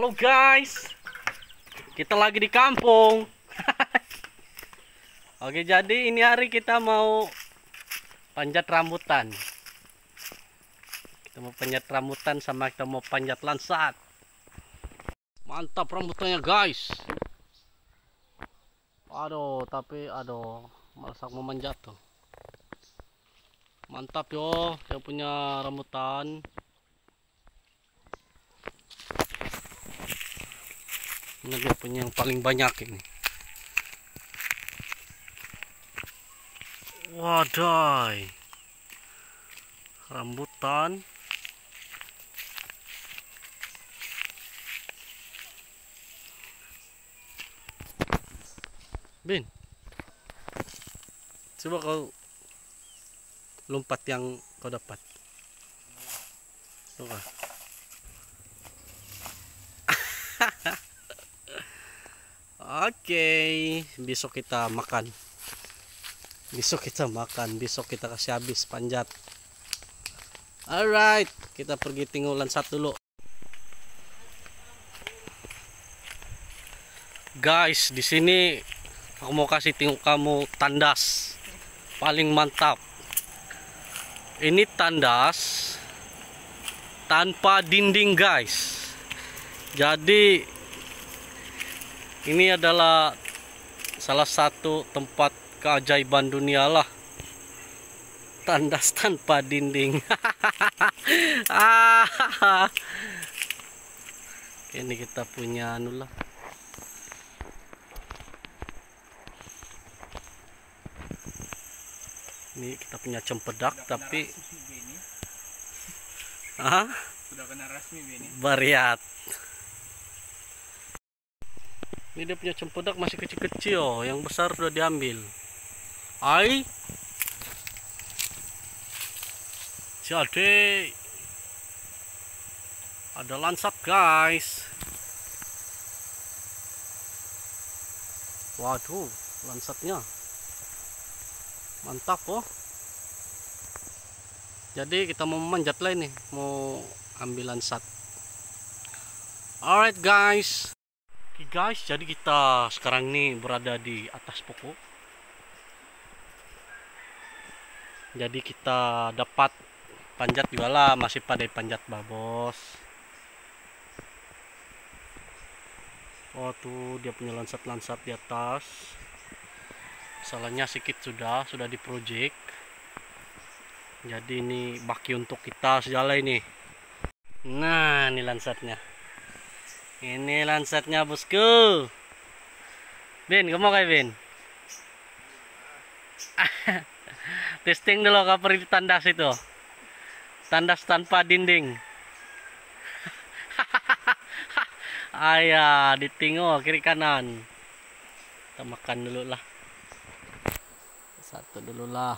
Halo guys, kita lagi di kampung. Oke, jadi ini hari kita mau panjat rambutan. Kita mau panjat rambutan sama kita mau panjat lansat. Mantap rambutannya guys. Aduh, tapi malas aku mau manjat tuh. Mantap yo, saya punya rambutan. Ini dia punya yang paling banyak ini. Wadai, rambutan. Bin, coba kau lompat yang kau dapat. Coba. Oke, besok kita makan. Besok kita kasih habis panjat. Alright, kita pergi tinggal lansat dulu. Guys, di sini aku mau kasih tengok kamu tandas paling mantap. Ini tandas tanpa dinding guys. Jadi ini adalah salah satu tempat keajaiban dunia lah. Tandas tanpa dinding. Ini kita punya anu lah. Ini kita punya cempedak tapi sudah kena rasmi ini. Bariat. Ini dia punya cempedak masih kecil-kecil, yang besar sudah diambil. Jadi ada lansat guys. Waduh, lansatnya mantap oh. Jadi kita mau manjat lah ini, mau ambil lansat. Alright guys. Oke guys, jadi kita sekarang nih berada di atas pokok. Jadi kita dapat panjat juga lah, masih pada panjat babos. Oh tuh dia punya lansat-lansat di atas. Salahnya sedikit sudah di project. Jadi ini baki untuk kita segala ini. Nah, ini lansatnya. Ini lansatnya bosku. Bin, kamu kayak Bin? Testing dulu kapan di tandas itu. Tandas tanpa dinding. Ayah, ditinggal kiri kanan. Kita makan dulu lah. Satu dulu lah.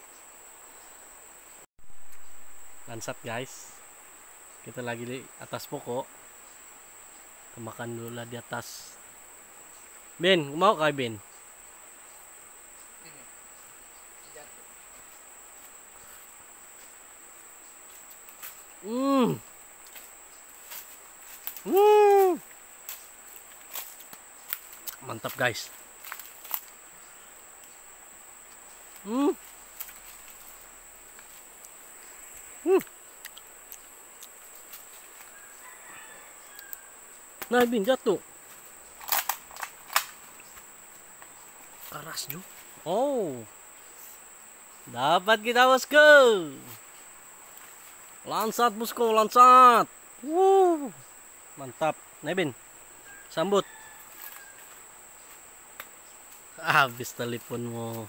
Lansat guys. Kita lagi di atas pokok. Kita makan dulu lah di atas. Bin, mau kayak Bin? Mantap guys. Nah, Bin jatuh. Keras juga. Oh. Dapat kita bosku. Lansat bosku, lansat. Mantap. Nah, Bin. Sambut. Habis teleponmu.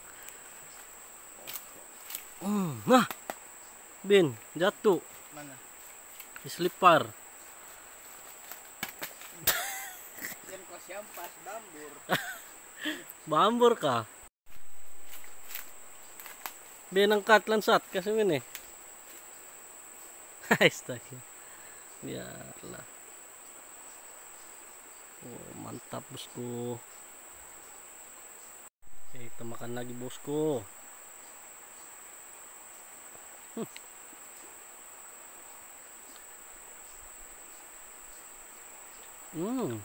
Nah. Bin, jatuh. Mana? Diselipar. Yang kau siampas bambur. Bambur kah? Bin angkat lansat kasih ini. Astaga. Biarlah. Oh, mantap bosku. Oke, kita makan lagi bosku. Hmm.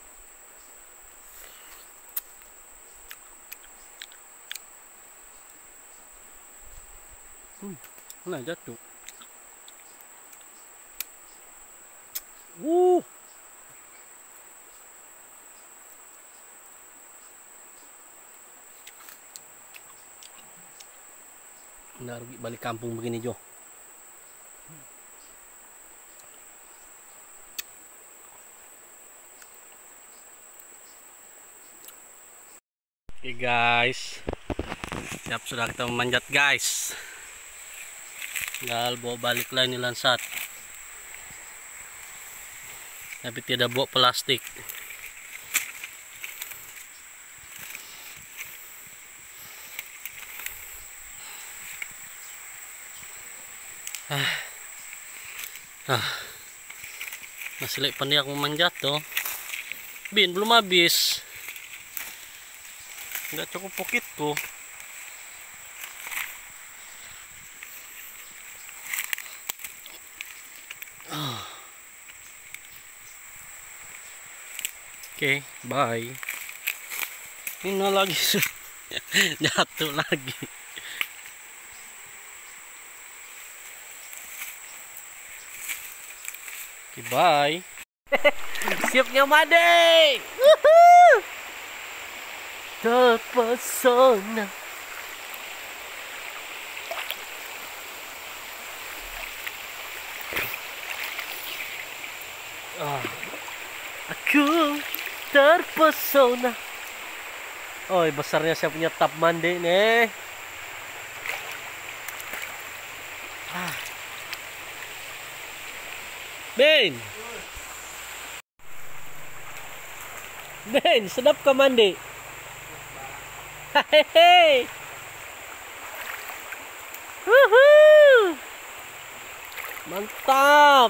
Nah, jatuh. Uh. Nggak rugi balik kampung begini, Jo. Oke guys, siap sudah kita memanjat guys. Tinggal bawa balik lah ini lansat, tapi tidak bawa plastik. Masih lagi pandai aku memanjat tuh. Bin belum habis, nggak cukup pokitku. Oke, bye. Ini lagi jatuh lagi. Oke, bye. Siapnya Made. Terpesona. Aku terpesona. Oh, besarnya saya punya tap mandi nih. Ben. Ben, sedap ke mandi. Hehehe. Mantap.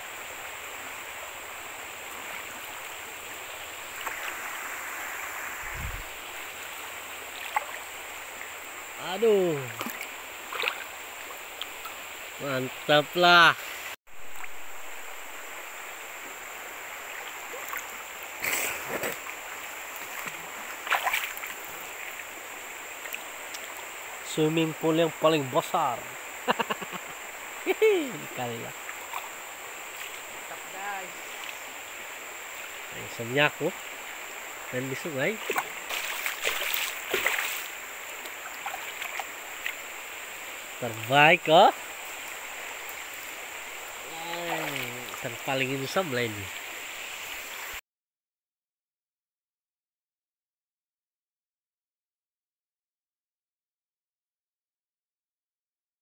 Aduh. Mantap lah. Swimming pool yang paling besar. Kali lah. Mantap guys. Sebenarnya aku main di sungai. Terbaik kok. Terpaling ini sebelah ini.